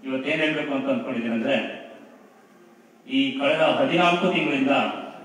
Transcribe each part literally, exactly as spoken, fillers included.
ಇವತ್ತೇನ್ ಹೇಳ್ಬೇಕು ಅಂತ ಅಂದ್ಕೊಂಡಿದ್ದೀನಿ ಅಂದ್ರೆ, ಈ ಕಳೆದ ಹದಿನಾಲ್ಕು ತಿಂಗಳಿಂದ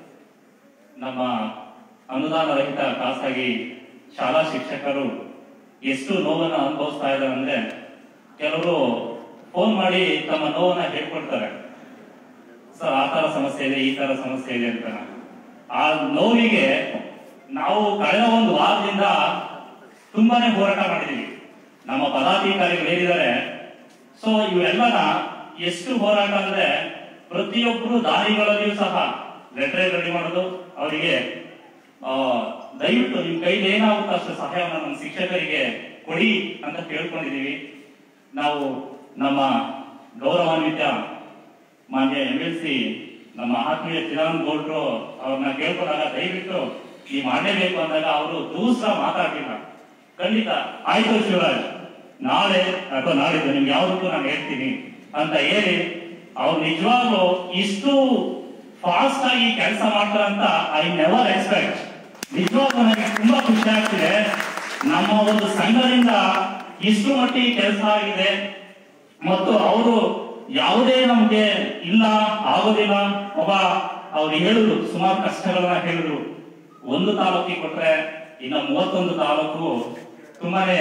ನಮ್ಮ ಅನುದಾನ ರಹಿತ ಖಾಸಗಿ ಶಾಲಾ ಶಿಕ್ಷಕರು ಎಷ್ಟು ನೋವನ್ನು ಅನುಭವಿಸ್ತಾ ಇದ್ದಾರೆ ಅಂದ್ರೆ, ಕೆಲವರು ಫೋನ್ ಮಾಡಿ ತಮ್ಮ ನೋವನ್ನ ಹೇಳ್ಕೊಡ್ತಾರೆ. ಸರ್ ಆ ತರ ಸಮಸ್ಯೆ ಇದೆ, ಈ ತರ ಸಮಸ್ಯೆ ಇದೆ ಅಂತ. ಆ ನೋವಿಗೆ ನಾವು ಕಳೆದ ಒಂದು ವಾರದಿಂದ ತುಂಬಾನೇ ಹೋರಾಟ ಮಾಡಿದೀವಿ. ನಮ್ಮ ಪದಾಧಿಕಾರಿಗಳು ಹೇಳಿದ್ದಾರೆ. ಸೊ ಇವೆಲ್ಲನ ಎಷ್ಟು ಹೋರಾಟ ಅಂದ್ರೆ, ಪ್ರತಿಯೊಬ್ಬರು ದಾರಿಗಳಲ್ಲಿಯೂ ಸಹ ಲೆಟರ್ ರೆಡಿ ಮಾಡೋದು, ಅವರಿಗೆ ಆ ದಯವಿಟ್ಟು ನಿಮ್ ಕೈಲಿ ಏನಾಗುತ್ತೋ ಅಷ್ಟು ಸಹಾಯವನ್ನು ನಮ್ಮ ಶಿಕ್ಷಕರಿಗೆ ಕೊಡಿ ಅಂತ ಕೇಳ್ಕೊಂಡಿದೀವಿ. ನಾವು ನಮ್ಮ ಗೌರವಾನ್ವಿತ ಮಾನ್ಯ ಎಂ ಎಲ್ ಸಿ ನಮ್ಮ ಆತ್ಮೀಯ ಚಿದಾನಂದ ಗೌಡ್ರು ಅವ್ರನ್ನ ಕೇಳ್ಕೊಂಡಾಗ ದಯವಿಟ್ಟು ಈ ಮಾಡಲೇಬೇಕು ಅಂದಾಗ ಅವರು ದೂಸ ಮಾತಾಡ್ಲಿಲ್ಲ. ಖಂಡಿತ ಆಯ್ತು ಶಿವರಾಜ್, ನಾಳೆ ಅಥವಾ ನಾಳಿದ್ದು ನಿಮ್ಗೆ ಯಾವ್ದಕ್ಕೂ ನಾನು ಹೇಳ್ತೀನಿ ಅಂತ ಹೇಳಿ ಅವ್ರು ನಿಜವಾಗ್ಲೂ ಇಷ್ಟು ಫಾಸ್ಟ್ ಆಗಿ ಕೆಲಸ ಮಾಡ್ತಾರಂತ ಐ ನೆವರ್ ಎಕ್ಸ್ಪೆಕ್ಟ್. ನಿಜವಾಗ್ಲೂ ನನಗೆ ತುಂಬಾ ಖುಷಿ ಆಗ್ತಿದೆ. ನಮ್ಮ ಒಂದು ಸಂಘದಿಂದ ಇಷ್ಟು ಮಟ್ಟಿಗೆ ಕೆಲಸ ಆಗಿದೆ ಮತ್ತು ಅವರು ಯಾವುದೇ ನಮ್ಗೆ ಇಲ್ಲ ಆಗೋದಿಲ್ಲ. ಒಬ್ಬ ಅವ್ರು ಹೇಳಿದ್ರು, ಸುಮಾರು ಕಷ್ಟಗಳನ್ನ ಹೇಳಿದ್ರು. ಒಂದು ತಾಲೂಕಿಗೆ ಕೊಟ್ರೆ ಇನ್ನ ಮೂವತ್ತೊಂದು ತಾಲೂಕು ತುಂಬಾನೇ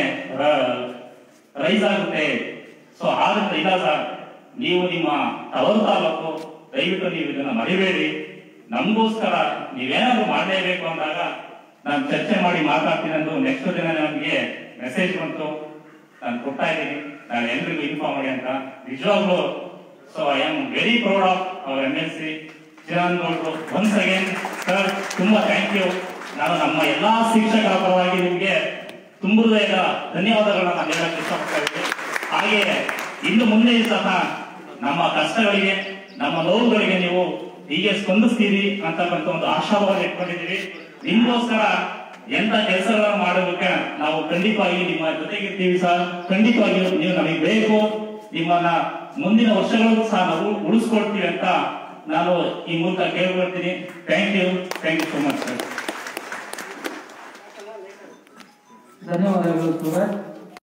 ರೈಸ್ ಆಗುತ್ತೆ. ಸೊ ಆದ್ರಿಂದ ಇಲ್ಲ ಸರ್, ನೀವು ನಿಮ್ಮ ತವರು ತಾಲೂಕು ದಯವಿಟ್ಟು ನೀವು ಇದನ್ನ ಮರಿಬೇಡಿ, ನಮಗೋಸ್ಕರ ನೀವೇನಾದ್ರೂ ಮಾಡಲೇಬೇಕು ಅಂದಾಗ ನಾನು ಚರ್ಚೆ ಮಾಡಿ ಮಾತಾಡ್ತೀನಿ ಅಂದು ನೆಕ್ಸ್ಟ್ ದಿನ ನನಗೆ ಮೆಸೇಜ್ ಬಂತು. ನಾನು ಕೊಡ್ತಾ ಇದ್ದೀನಿ, ನಾನು ಎಲ್ರಿಗೂ ಇನ್ಫಾರ್ಮ್ ಮಾಡಿ ಅಂತ. ನಿಜವಾಗ್ಲು so I am very proud of our M L C Chidananda ಗೌಡ್ರು. ಒನ್ಸ್ ಅಗೇನ್ ಸರ್ ತುಂಬಾ ಥ್ಯಾಂಕ್ ಯು. ನಾನು ನಮ್ಮ ಎಲ್ಲಾ ಶಿಕ್ಷಕರ ಪರವಾಗಿ ನಿಮ್ಗೆ ತುಂಬ ಹೃದಯದ ಧನ್ಯವಾದಗಳನ್ನ ನಾನು ಹೇಳಕ್ಕೆ ಇಷ್ಟಪಡ್ತಾ ಇದ್ದೀನಿ. ಹಾಗೆ ಇನ್ನು ಮುಂದೆ ಸಹ ನಮ್ಮ ಕಷ್ಟಗಳಿಗೆ ನಮ್ಮ ನೋವುಗಳಿಗೆ ನೀವು ಹೀಗೆ ಸ್ಪಂದಿಸ್ತೀರಿ ಅಂತಕ್ಕಂಥ ಒಂದು ಆಶಾಭಾವ ಇಟ್ಕೊಂಡಿದ್ದೀವಿ. ನಿಮ್ಗೋಸ್ಕರ ಎಂತ ಕೆಲಸಗಳನ್ನು ಮಾಡೋದಕ್ಕೆ ನಾವು ಖಂಡಿತವಾಗಿ ನಿಮ್ಮ ಜೊತೆಗಿರ್ತೀವಿ ಸರ್. ಖಂಡಿತವಾಗಿಯೂ ನೀವು ನಮಗೆ ಬೇಕು, ನಿಮ್ಮನ್ನ ಮುಂದಿನ ವರ್ಷಗಳಲ್ಲೂ ಸಹ ನಾವು ಉಳಿಸ್ಕೊಡ್ತೀವಿ ಅಂತ ನಾನು ಈ ಮೂಲಕ ಕೇಳ್ಕೊಳ್ತೀನಿ. Thank you, thank you so much sir. ಧನ್ಯವಾದಗಳು ಸೂರಜ್.